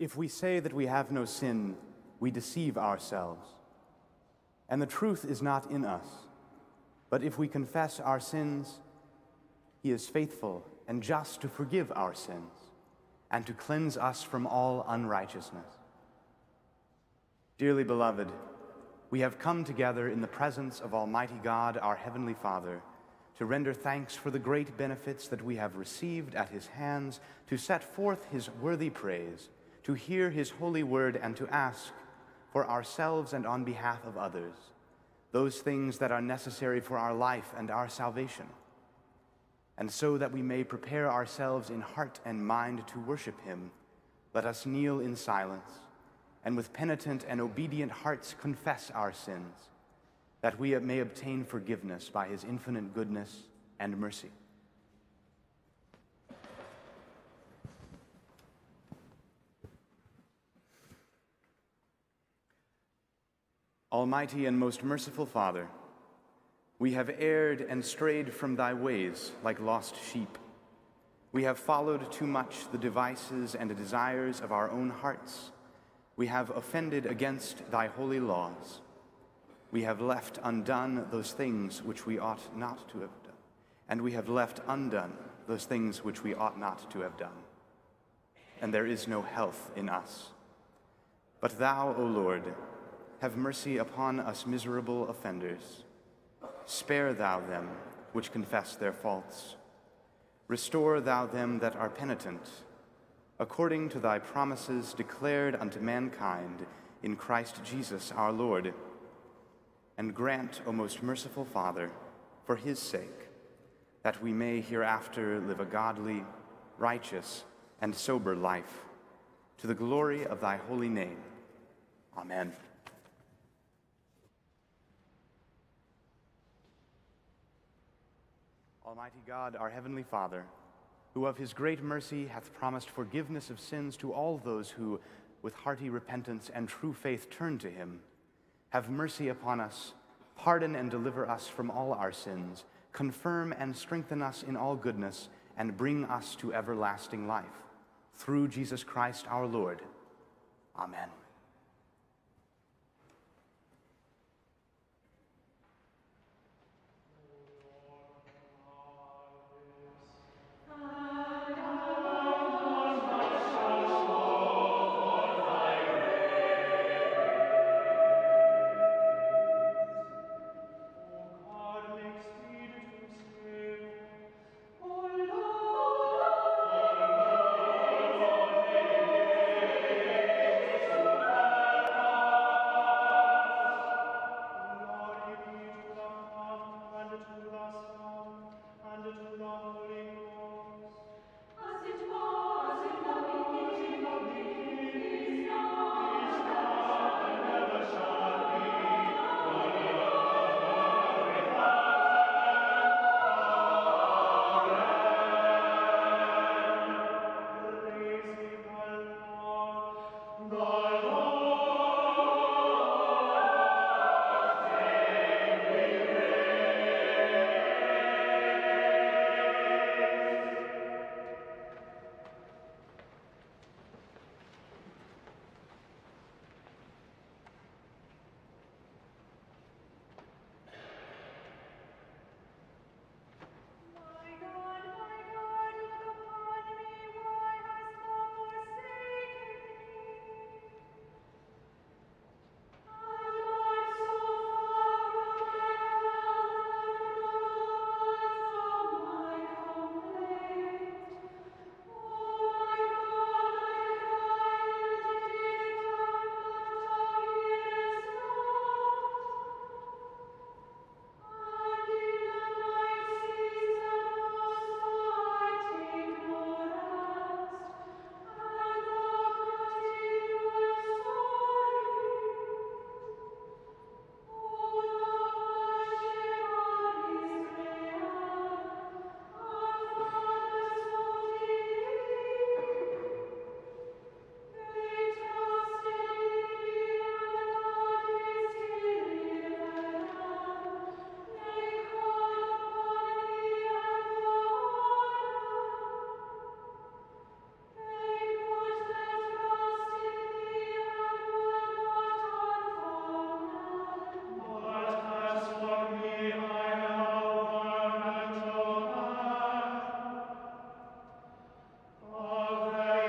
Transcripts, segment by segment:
If we say that we have no sin, we deceive ourselves, and the truth is not in us. But if we confess our sins, he is faithful and just to forgive our sins and to cleanse us from all unrighteousness. Dearly beloved, we have come together in the presence of Almighty God, our Heavenly Father, to render thanks for the great benefits that we have received at his hands, to set forth his worthy praise, to hear his holy word, and to ask for ourselves and on behalf of others those things that are necessary for our life and our salvation. And so that we may prepare ourselves in heart and mind to worship him, let us kneel in silence and with penitent and obedient hearts confess our sins, that we may obtain forgiveness by his infinite goodness and mercy. Almighty and most merciful Father, we have erred and strayed from thy ways like lost sheep. We have followed too much the devices and desires of our own hearts. We have offended against thy holy laws. We have left undone those things which we ought not to have done, and we have left undone those things which we ought not to have done. And there is no health in us. But thou, O Lord, have mercy upon us miserable offenders. Spare thou them which confess their faults. Restore thou them that are penitent, according to thy promises declared unto mankind in Christ Jesus our Lord. And grant, O most merciful Father, for his sake, that we may hereafter live a godly, righteous, and sober life, to the glory of thy holy name. Amen. Almighty God, our heavenly Father, who of his great mercy hath promised forgiveness of sins to all those who, with hearty repentance and true faith, turn to him, have mercy upon us, pardon and deliver us from all our sins, confirm and strengthen us in all goodness, and bring us to everlasting life. Through Jesus Christ our Lord. Amen.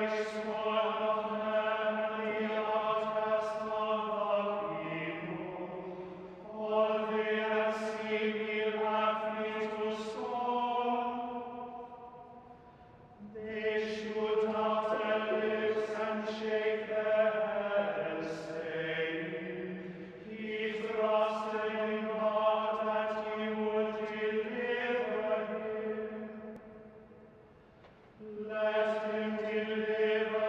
Let him deliver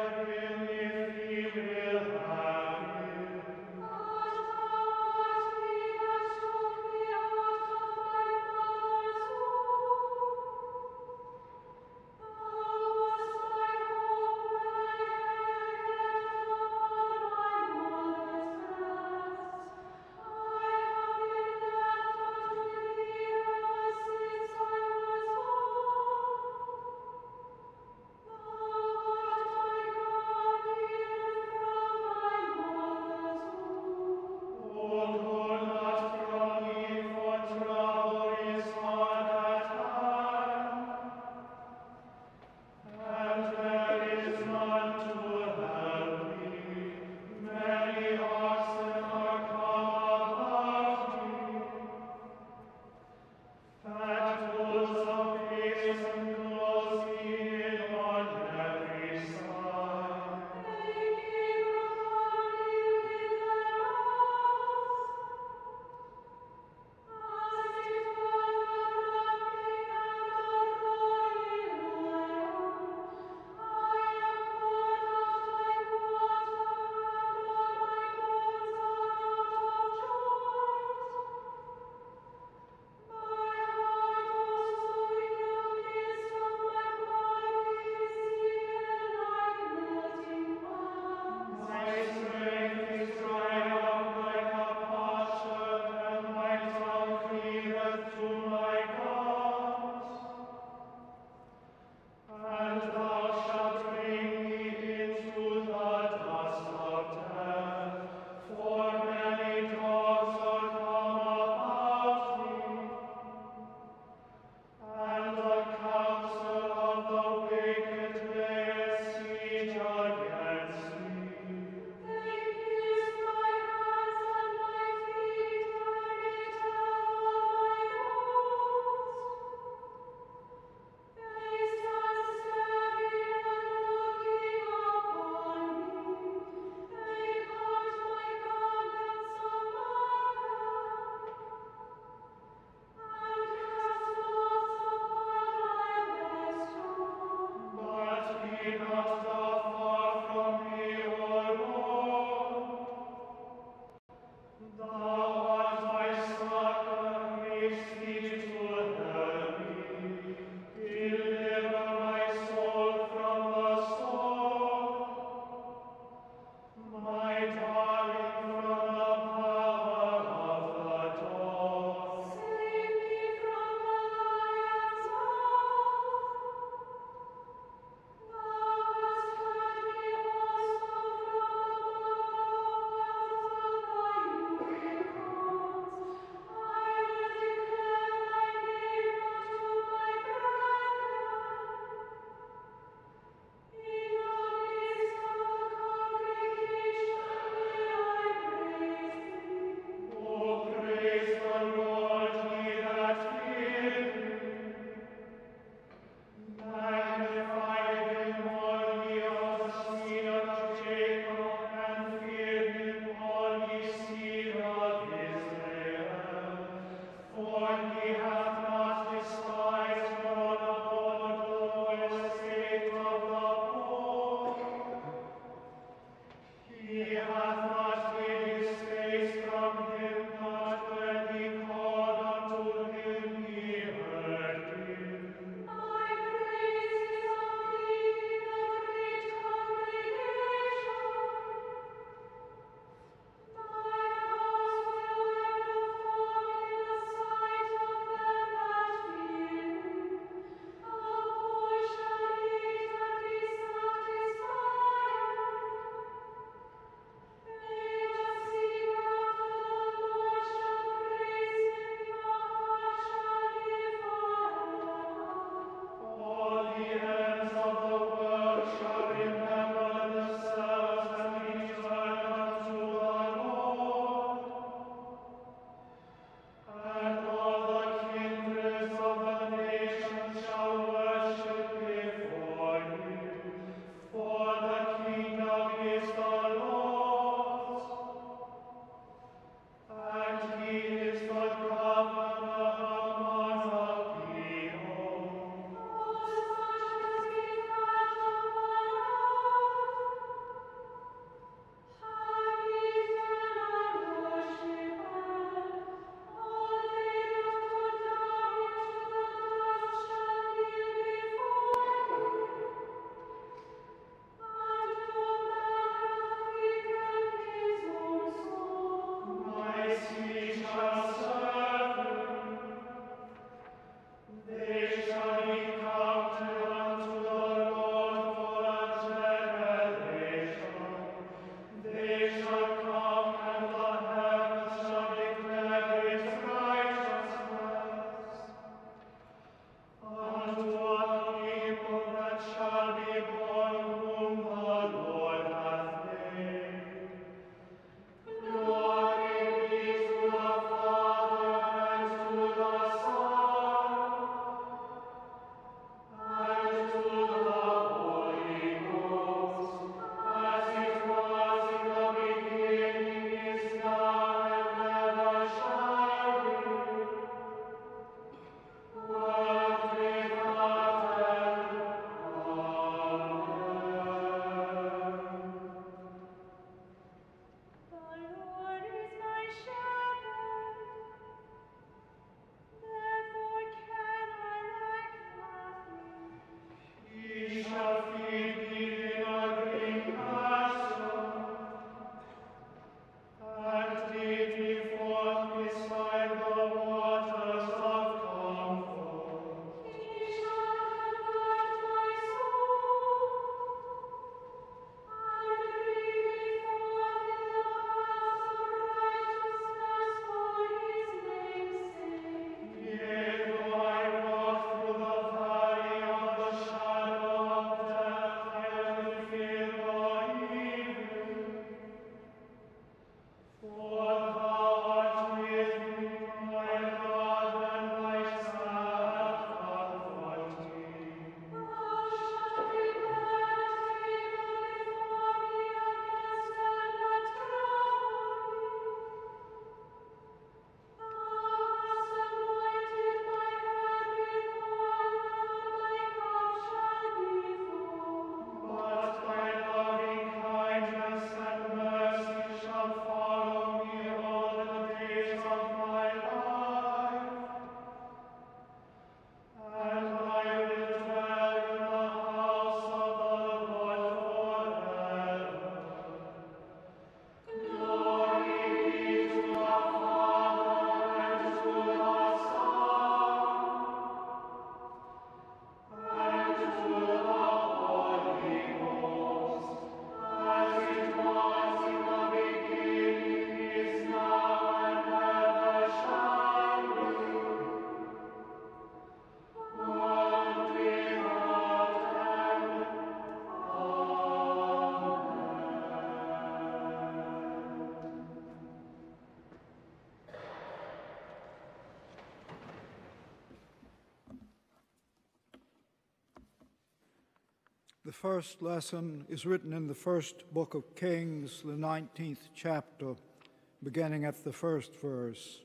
The first lesson is written in the first book of Kings, the 19th chapter, beginning at the first verse.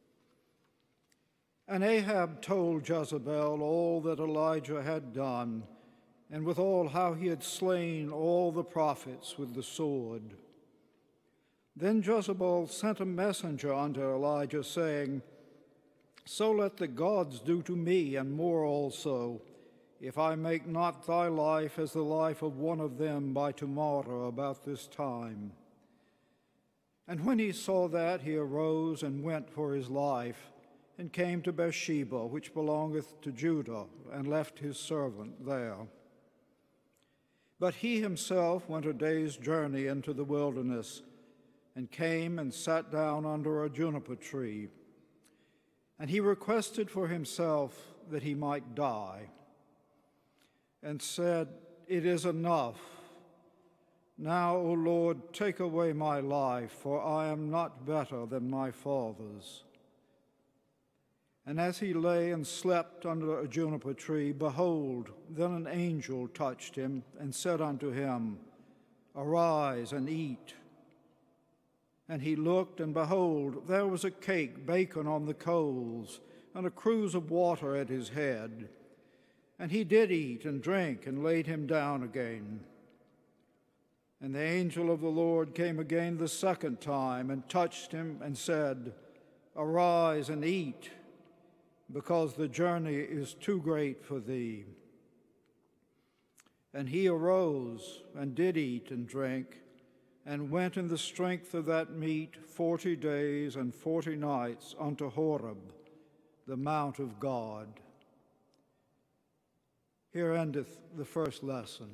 And Ahab told Jezebel all that Elijah had done, and withal how he had slain all the prophets with the sword. Then Jezebel sent a messenger unto Elijah, saying, So let the gods do to me, and more also, if I make not thy life as the life of one of them by tomorrow about this time. And when he saw that, he arose and went for his life, and came to Beersheba, which belongeth to Judah, and left his servant there. But he himself went a day's journey into the wilderness, and came and sat down under a juniper tree. And he requested for himself that he might die, and said, It is enough. Now, O Lord, take away my life, for I am not better than my fathers. And as he lay and slept under a juniper tree, behold, then an angel touched him and said unto him, Arise and eat. And he looked, and behold, there was a cake baken on the coals, and a cruse of water at his head. And he did eat and drink, and laid him down again. And the angel of the Lord came again the second time, and touched him, and said, Arise and eat, because the journey is too great for thee. And he arose, and did eat and drink, and went in the strength of that meat 40 days and 40 nights unto Horeb, the mount of God. Here endeth the first lesson.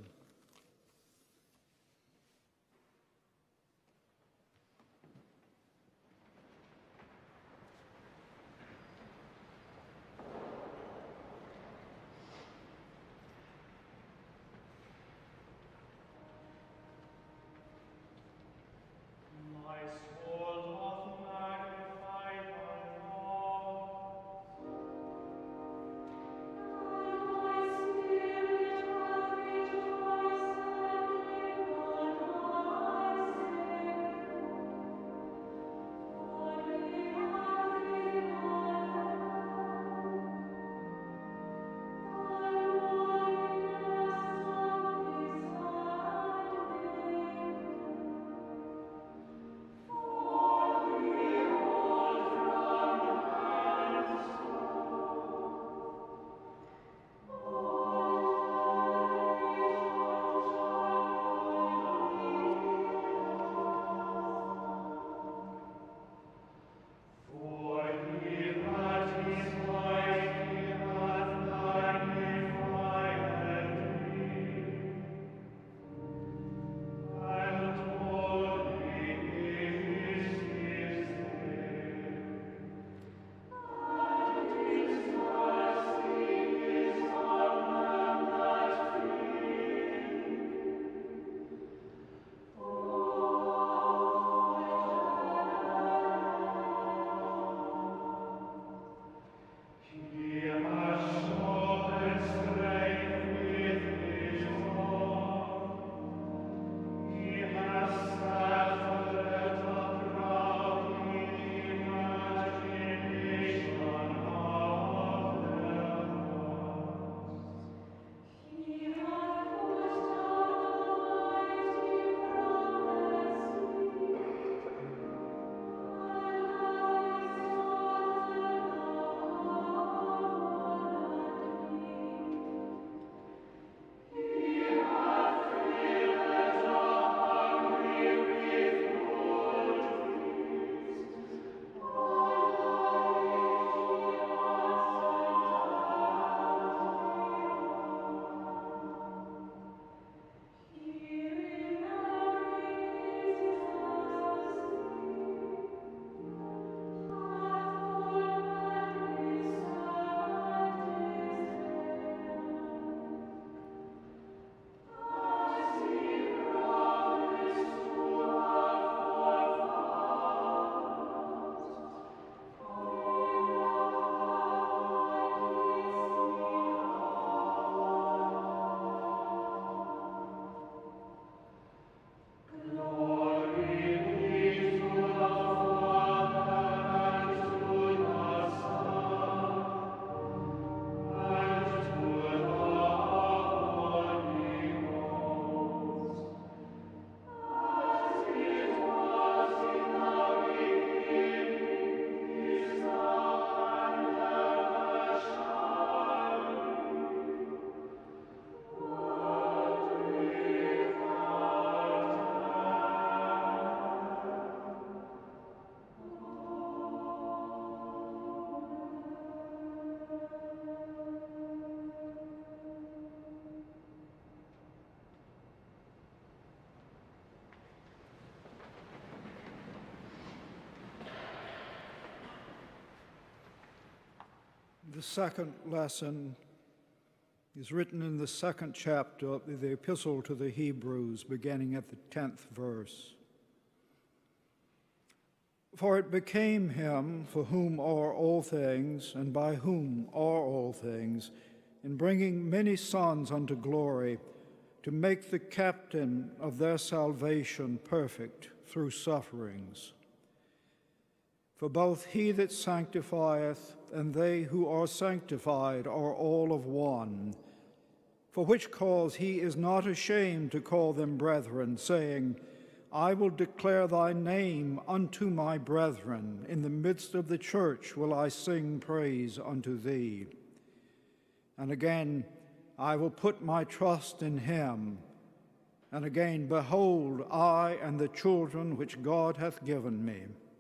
My spirit hath rejoiced. The second lesson is written in the second chapter of the Epistle to the Hebrews, beginning at the 10th verse. For it became him for whom are all things, and by whom are all things, in bringing many sons unto glory, to make the captain of their salvation perfect through sufferings. For both he that sanctifieth and they who are sanctified are all of one, for which cause he is not ashamed to call them brethren, saying, I will declare thy name unto my brethren. In the midst of the church will I sing praise unto thee. And again, I will put my trust in him. And again, behold, I and the children which God hath given me.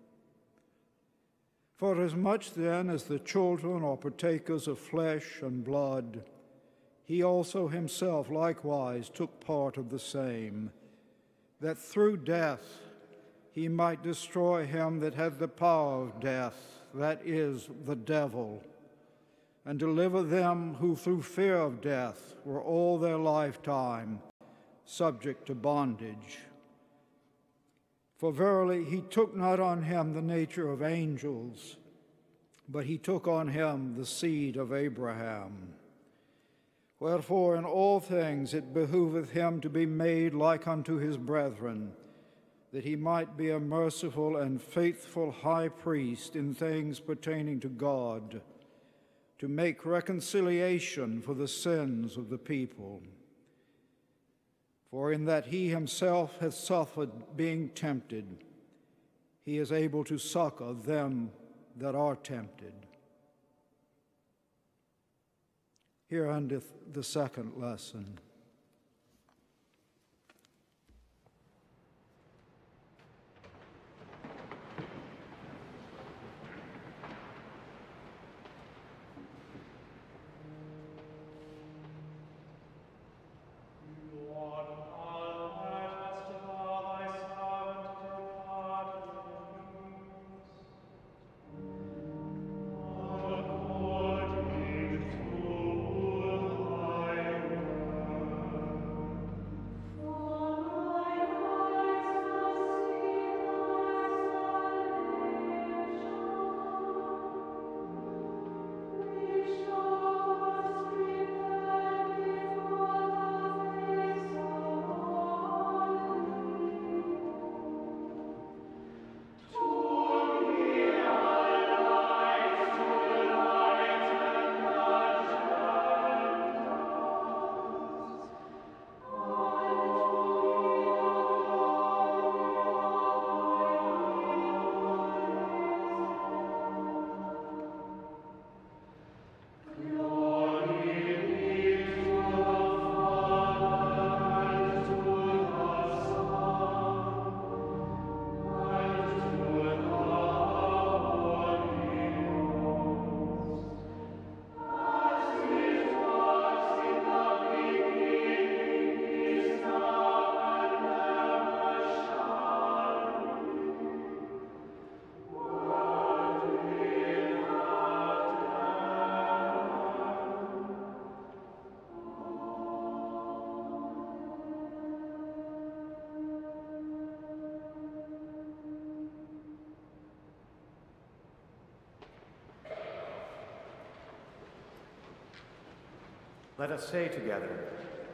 For as much then as the children are partakers of flesh and blood, he also himself likewise took part of the same, that through death he might destroy him that had the power of death, that is, the devil, and deliver them who through fear of death were all their lifetime subject to bondage. For verily he took not on him the nature of angels, but he took on him the seed of Abraham. Wherefore in all things it behooveth him to be made like unto his brethren, that he might be a merciful and faithful high priest in things pertaining to God, to make reconciliation for the sins of the people. For in that he himself hath suffered being tempted, he is able to succor them that are tempted. Here endeth the second lesson. Let us say together,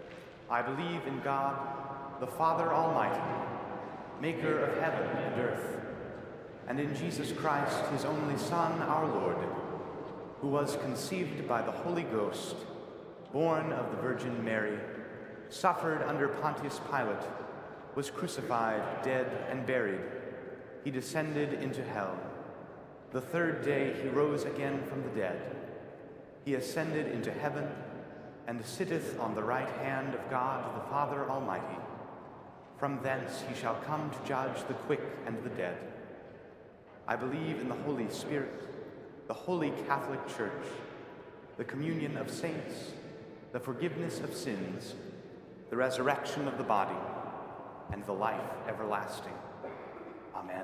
I believe in God, the Father Almighty, maker of heaven and earth, and in Jesus Christ, his only Son, our Lord, who was conceived by the Holy Ghost, born of the Virgin Mary, suffered under Pontius Pilate, was crucified, dead, and buried. He descended into hell. The third day he rose again from the dead. He ascended into heaven and sitteth on the right hand of God the Father Almighty. From thence he shall come to judge the quick and the dead. I believe in the Holy Spirit, the holy Catholic Church, the communion of saints, the forgiveness of sins, the resurrection of the body, and the life everlasting. Amen.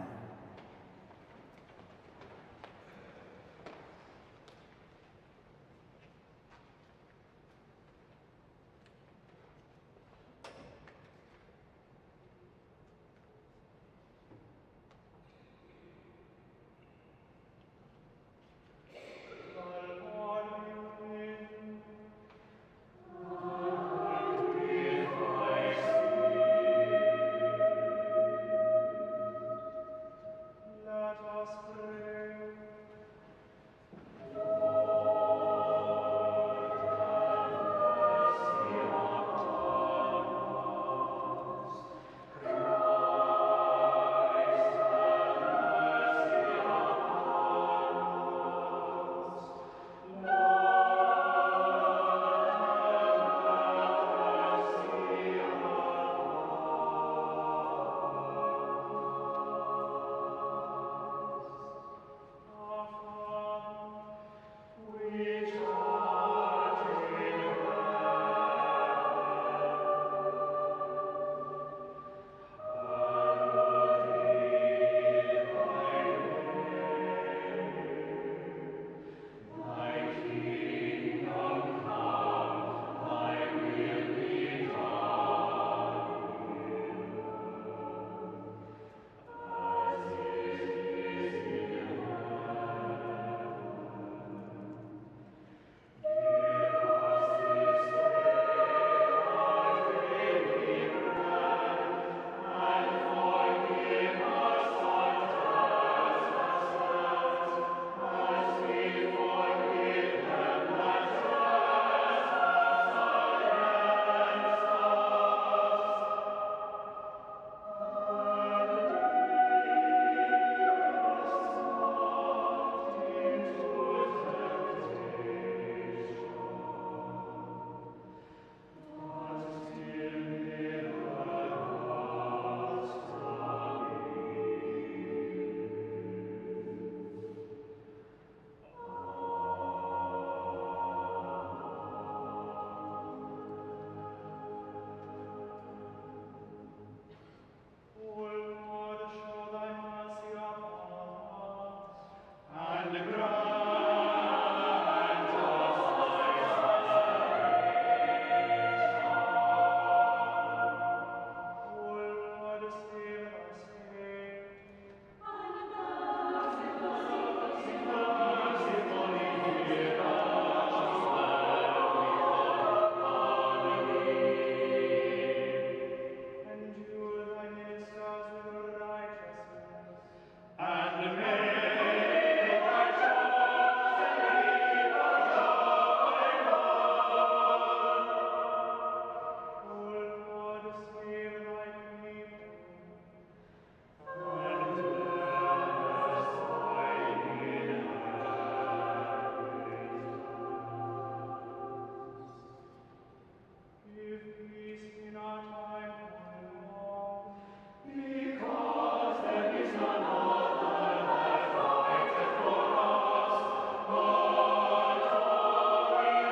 Give peace in our time, O Lord, because there is none other that fighteth for us, but glory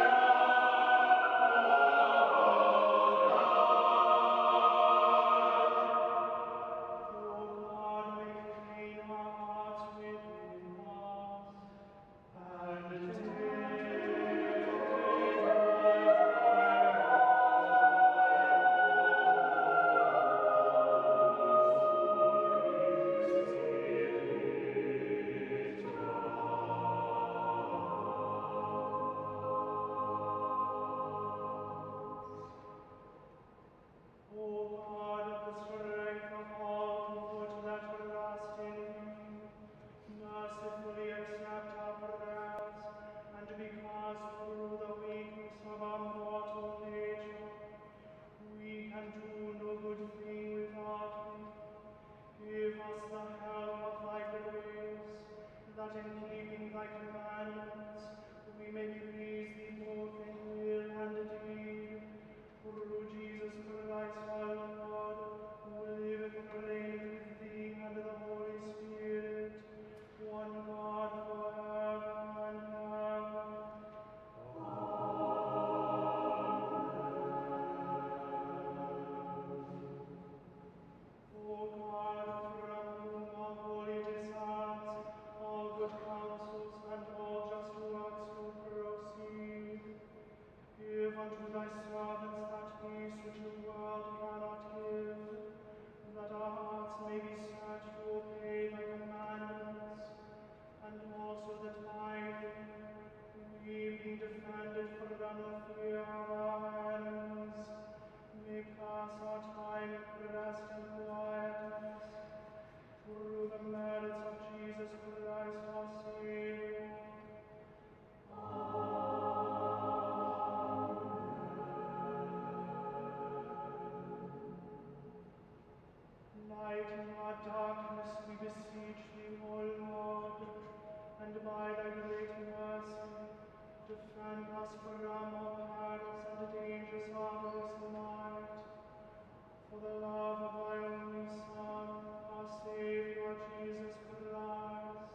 O God, make clean our hearts within us, and take O God, of the strength of all who put their trust in thee, mercifully accept our prayers, and because through the weakness of our mortal nature we can do no good thing without thee, give us the help of thy grace, that in keeping thy commandments we may please thee both in will and deed. Through Jesus Christ our Lord, who liveth and reigneth with thee and the Holy Spirit, one God forever and ever. O God, from whom all holy desires, all good counsels, and all just works do proceed, give unto thy servants that peace which the world cannot give, that our hearts may be set to obey thy commandments, and also that by thee, we being defended from the fear of our enemies, may pass our time in rest and quietness, through the merits of Jesus Christ our Savior. Lighten our darkness, we beseech thee, O Lord, and by thy great mercy, defend us from all perils and dangers of this night. For the love of thy only Son, our Savior, Jesus Christ.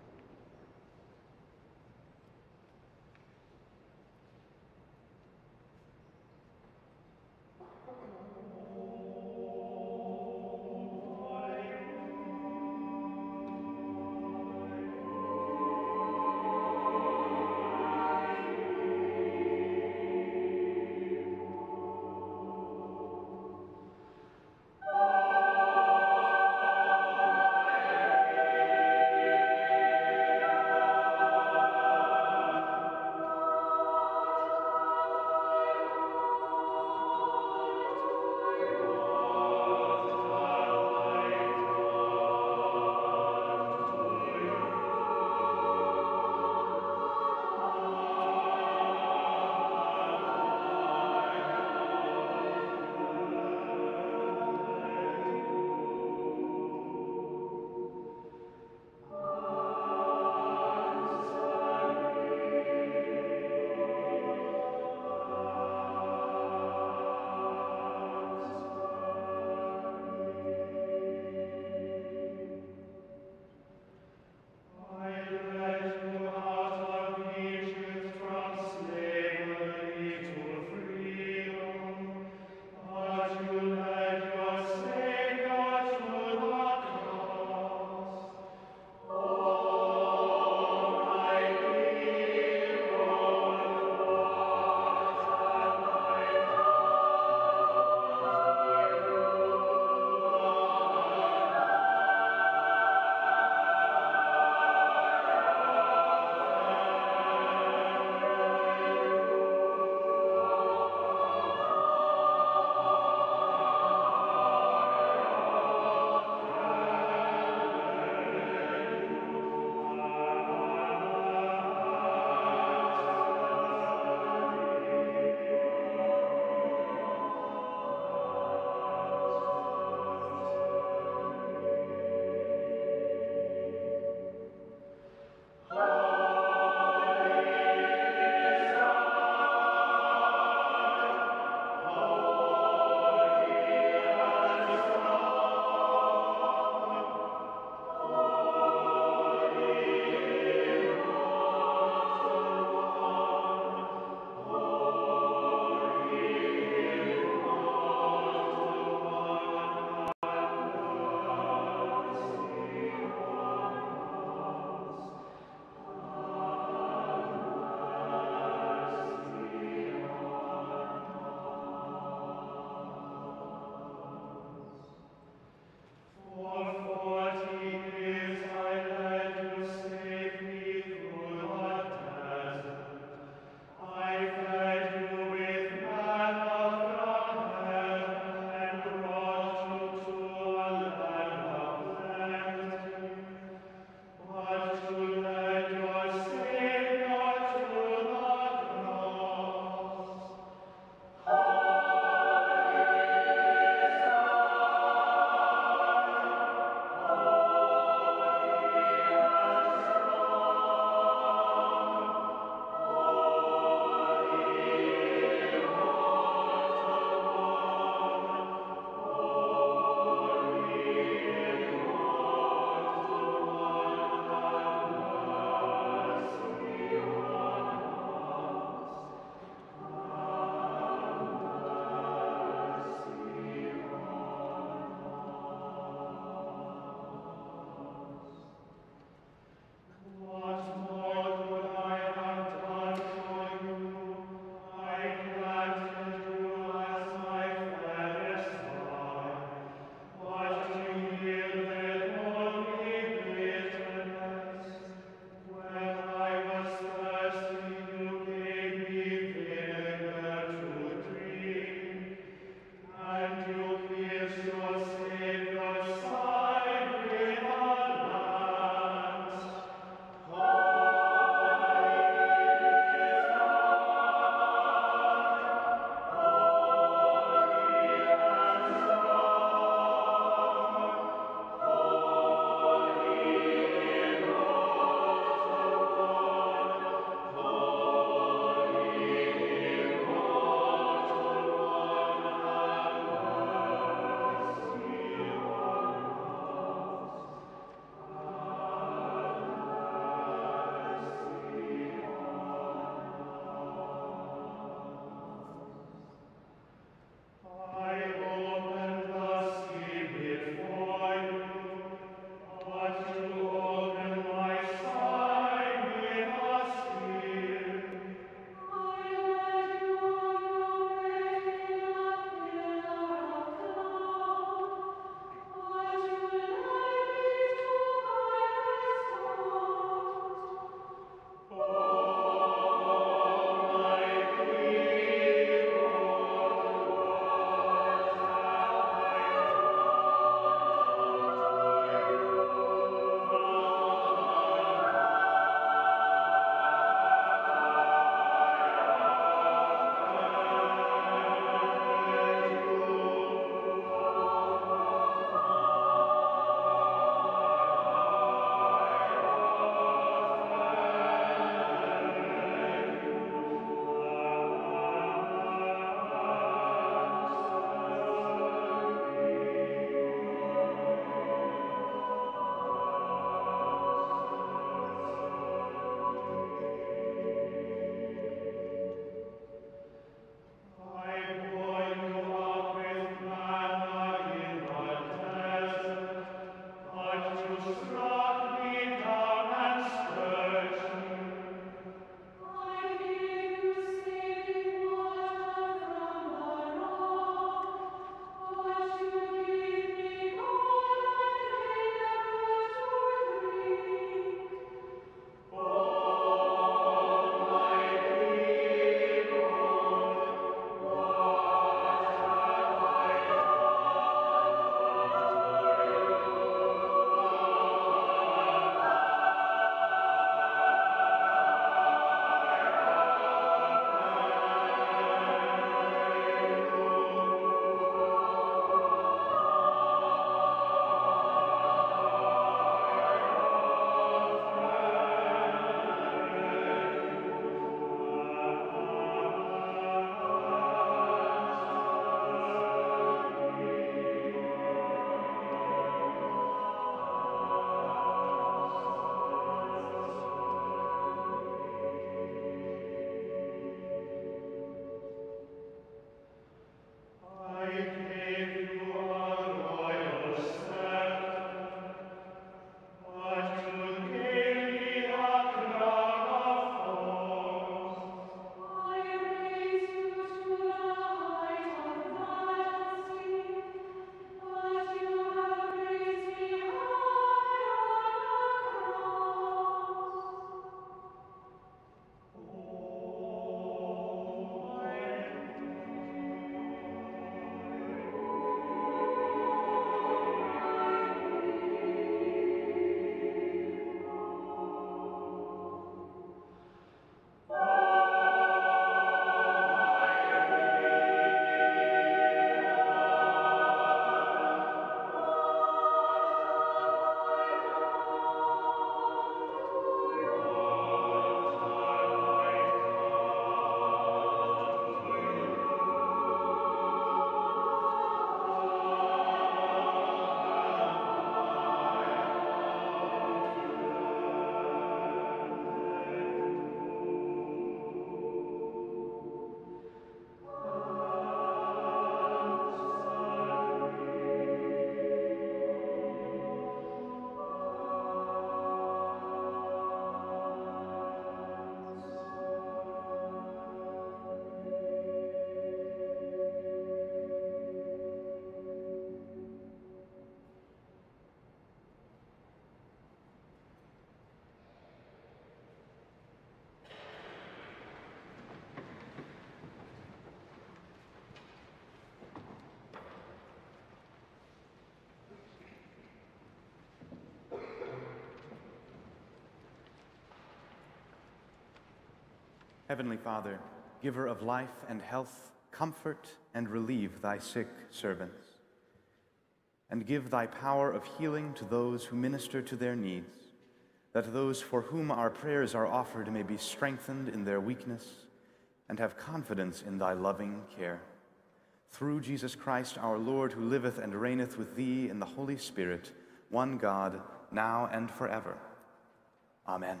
Heavenly Father, giver of life and health, comfort and relieve thy sick servants, and give thy power of healing to those who minister to their needs, that those for whom our prayers are offered may be strengthened in their weakness and have confidence in thy loving care. Through Jesus Christ our Lord, who liveth and reigneth with thee in the Holy Spirit, one God, now and forever. Amen.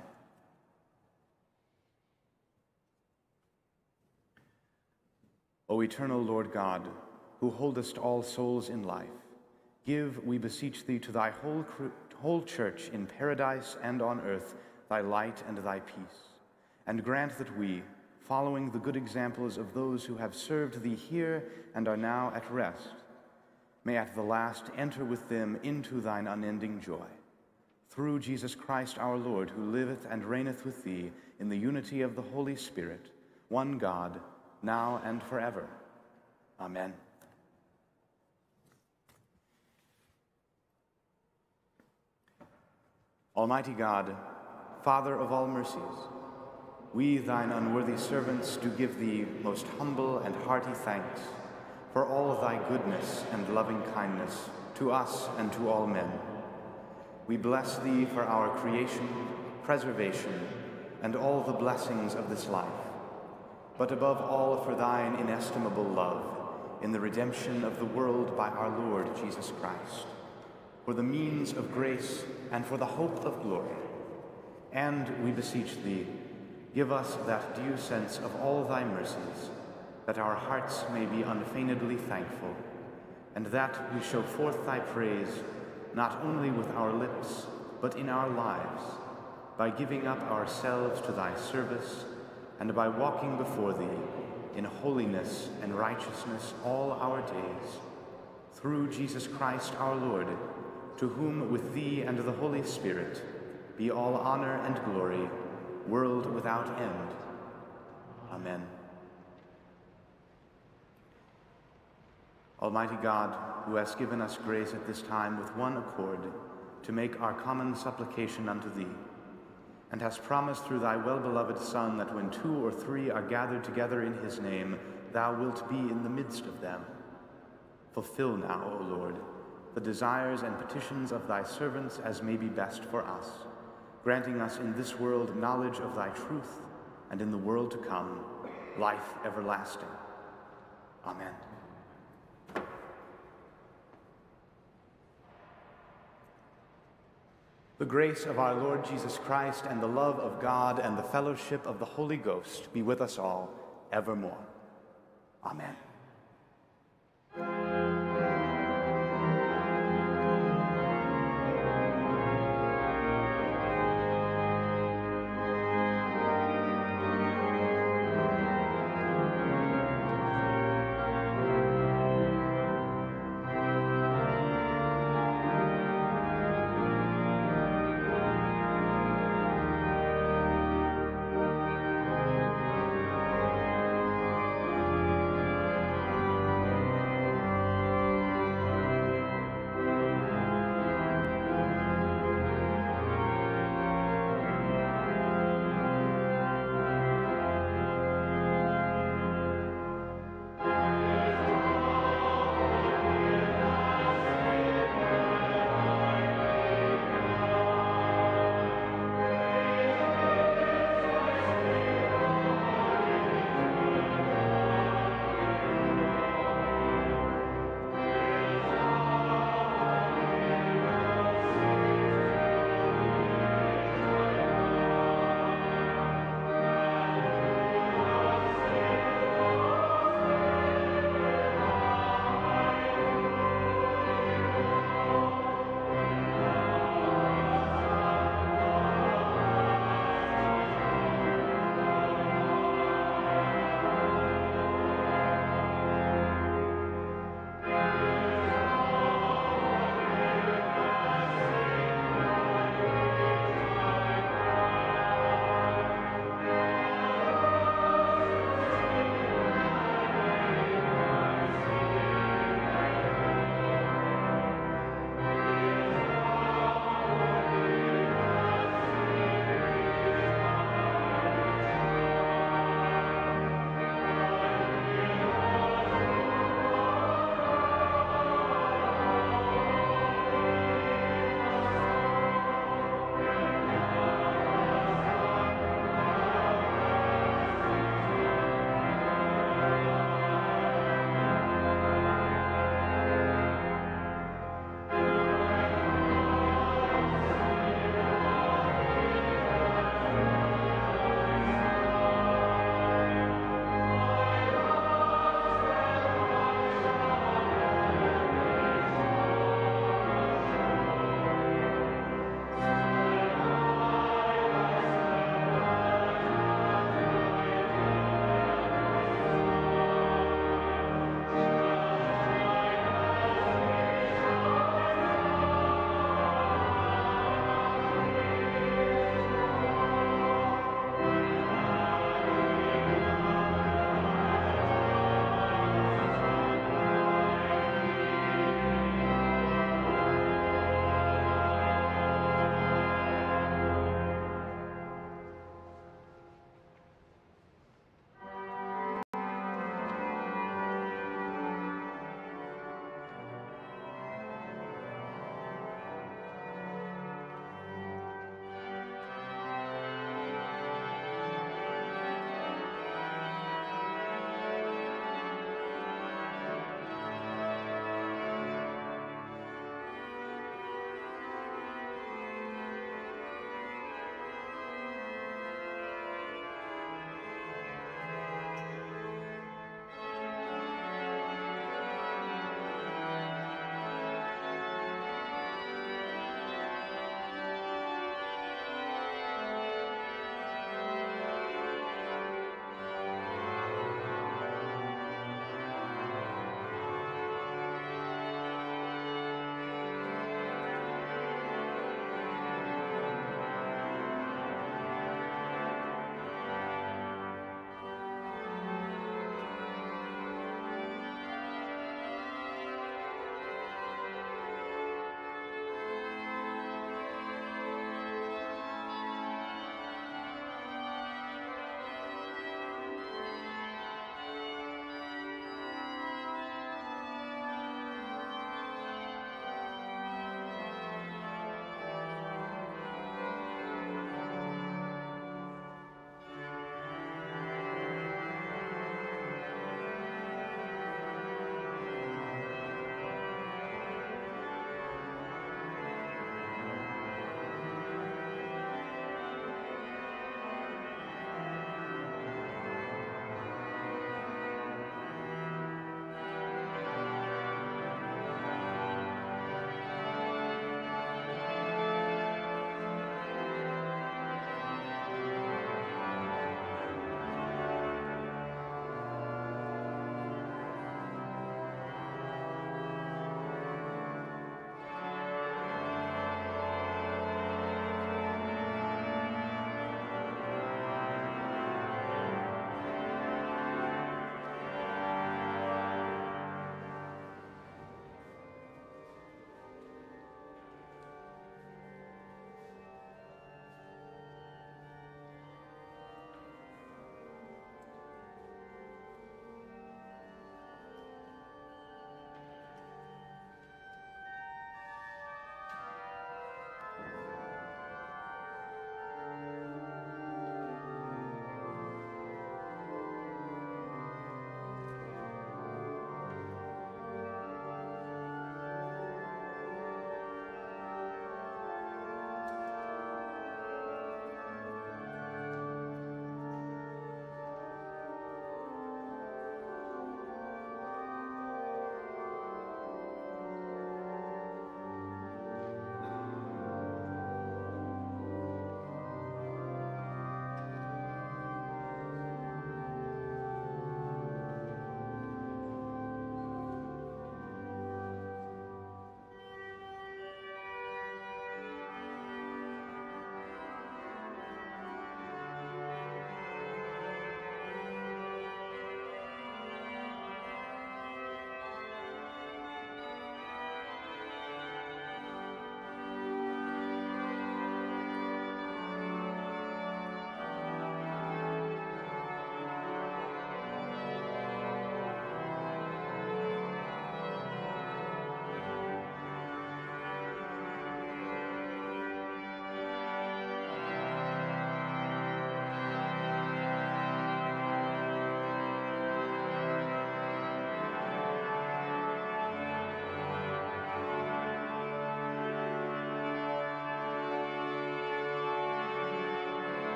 O eternal Lord God, who holdest all souls in life, give, we beseech thee, to thy whole church in paradise and on earth thy light and thy peace, and grant that we, following the good examples of those who have served thee here and are now at rest, may at the last enter with them into thine unending joy. Through Jesus Christ our Lord, who liveth and reigneth with thee in the unity of the Holy Spirit, one God, now and forever. Amen. Almighty God, Father of all mercies, we, thine unworthy servants, do give thee most humble and hearty thanks for all thy goodness and loving kindness to us and to all men. We bless thee for our creation, preservation, and all the blessings of this life, but above all for thine inestimable love in the redemption of the world by our Lord Jesus Christ, for the means of grace and for the hope of glory. And we beseech thee, give us that due sense of all thy mercies, that our hearts may be unfeignedly thankful, and that we show forth thy praise not only with our lips, but in our lives, by giving up ourselves to thy service, and by walking before thee in holiness and righteousness all our days, through Jesus Christ our Lord, to whom with thee and the Holy Spirit be all honor and glory, world without end. Amen. Almighty God, who hast given us grace at this time with one accord to make our common supplication unto thee, and hast promised through thy well-beloved Son that when 2 or 3 are gathered together in his name, thou wilt be in the midst of them. Fulfill now, O Lord, the desires and petitions of thy servants as may be best for us, granting us in this world knowledge of thy truth, and in the world to come, life everlasting. Amen. The grace of our Lord Jesus Christ and the love of God and the fellowship of the Holy Ghost be with us all evermore. Amen.